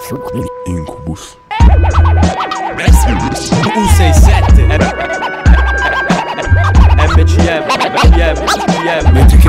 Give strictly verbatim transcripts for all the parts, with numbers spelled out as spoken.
Incubus U sessantasette M C M M C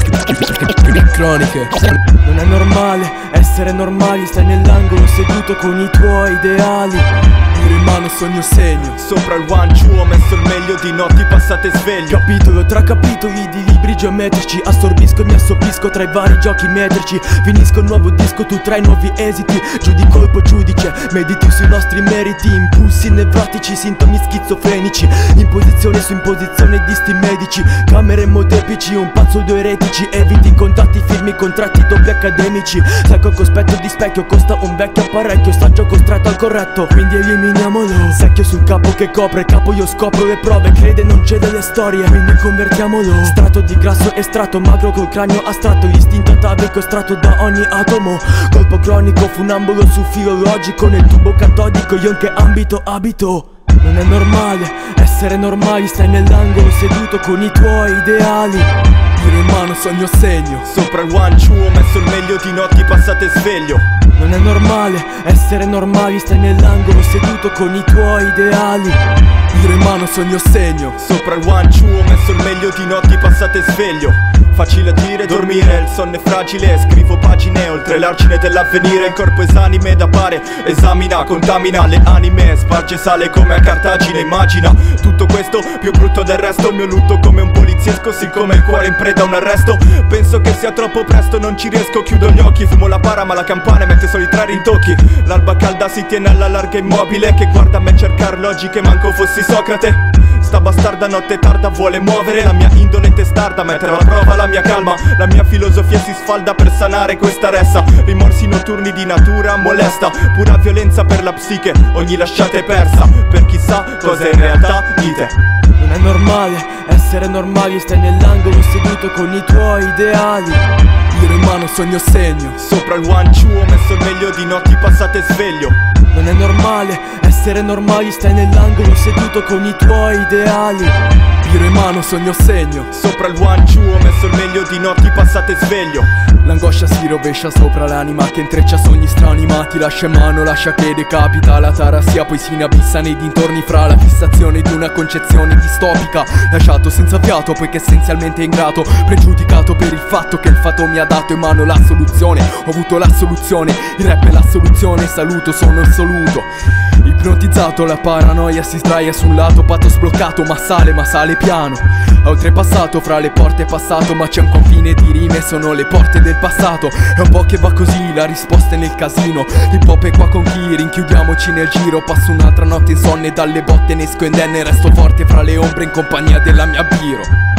M croniche. Non è normale essere normali, stai nell'angolo seduto con i tuoi ideali. In mano sogno segno, sopra il one two ho messo il meglio di notti passate sveglio. capitolo tra capitoli di libri geometrici. Assorbisco e mi assopisco tra i vari giochi metrici. Finisco il nuovo disco, tu tra i nuovi esiti. Giù di colpo giudice, mediti sui nostri meriti. Impulsi nevrotici, sintomi schizofrenici. Imposizione su imposizione di sti medici. Camere molteplici, un pazzo due eretici. Eviti contatti firmi, contratti doppi accademici. Sacco cospetto di specchio, costa un vecchio apparecchio. Saggio costretto al corretto, quindi eliminiamolo. Secchio sul capo che copre, capo io scopro le prove. Crede non cede le storie, quindi convertiamolo. Strato di grasso estratto, magro col cranio astratto. Istinto atavico estratto da ogni atomo. Colpo cronico, funambolo su filo logico. Nel tubo catodico io in che ambito abito? Non è normale essere normali, stai nell'angolo seduto con i tuoi ideali. Tiro in mano sogno segno, sopra il one two ho messo il meglio di notti passate sveglio. Non è normale essere normali, stai nell'angolo seduto con i tuoi ideali. Tiro in mano sogno segno, sopra il one two ho messo il meglio di notti passate sveglio. Facile a dire, dormire, il sonno è fragile. Scrivo pagine oltre l'argine dell'avvenire. Il corpo esanime da pare, esamina, contamina le anime. Sparge sale come a Cartagine, immagina tutto questo più brutto del resto. Il mio lutto come un poliziesco, siccome il cuore in preda a un arresto. Penso che sia troppo presto, non ci riesco, chiudo gli occhi. Fumo la para ma la campana mette solo i tre rintocchi. L'alba calda si tiene alla larga immobile, che guarda a me cercar logiche, manco fossi Socrate. Sta bastarda notte tarda vuole muovere la mia indole testarda, mettere alla prova la mia calma. La mia filosofia si sfalda per sanare questa ressa. Rimorsi notturni di natura molesta, pura violenza per la psiche, ogni lasciata è persa. Per chissà cosa in realtà dite. Non è normale essere normali, stai nell'angolo seduto con i tuoi ideali. Tiro in mano sogno segno, sopra il one two ho messo il meglio di notti passate sveglio. Non è normale essere normali, stai nell'angolo seduto con i tuoi ideali. Tiro in mano sogno segno, sopra il one two ho messo il meglio di notti passate sveglio. L'angoscia si rovescia sopra l'anima che intreccia sogni strani, ma ti lascia in mano, lascia che decapita. La tarassia poi si inabissa nei dintorni fra la fissazione di una concezione distopica. Lasciato senza fiato poiché essenzialmente ingrato, pregiudicato per il fatto che il fato mi ha dato in mano la soluzione. Ho avuto la soluzione, il rap è la soluzione, saluto, sono il soluto. Ipnotizzato, la paranoia si sdraia sul lato, patto sbloccato, ma sale, ma sale piano. Ho oltrepassato, fra le porte è passato, ma c'è un confine di rime, sono le porte del passato. È un po' che va così, la risposta è nel casino. Hip hop è qua con chi, rinchiudiamoci nel giro. Passo un'altra notte insonne, dalle botte ne esco indenne. Resto forte fra le ombre in compagnia della mia biro.